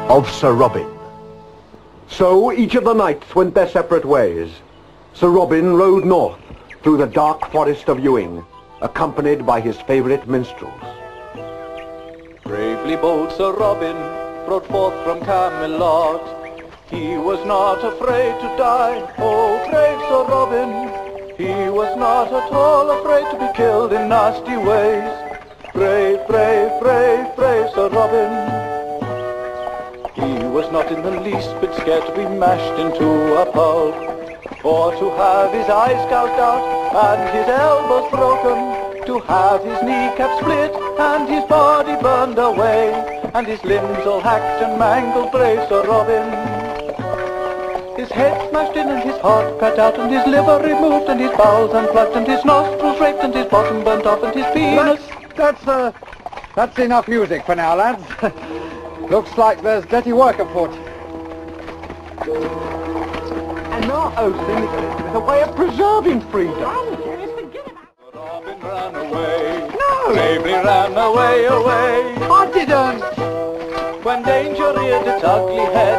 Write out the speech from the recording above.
of Sir Robin. So each of the knights went their separate ways. Sir Robin rode north through the dark forest of Ewing, accompanied by his favourite minstrels. Bravely bold Sir Robin rode forth from Camelot. He was not afraid to die, oh brave Sir Robin. He was not at all afraid to be killed in nasty ways. Brave, brave, brave, brave Sir Robin. He was not in the least bit scared to be mashed into a pulp, or to have his eyes gouged out and his elbows broken, to have his kneecap split and his body burned away, and his limbs all hacked and mangled, brave Sir Robin. His head smashed in and his heart cut out and his liver removed and his bowels unplugged and his nostrils raked and his bottom burnt off and his penis... That's enough music for now, lads. Looks like there's dirty work afoot. And our oath in is a way of preserving freedom. Robin ran away. No! Bravely ran away, away. I didn't! When danger reared its ugly head,